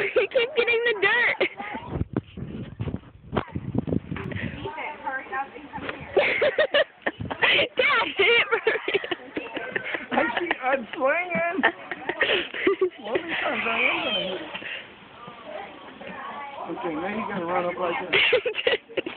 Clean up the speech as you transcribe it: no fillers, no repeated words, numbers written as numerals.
He keeps getting the dirt. Dad, hit it for me. I'm swinging. One of these times I am going to hit it. Okay, now you're going to run up like that.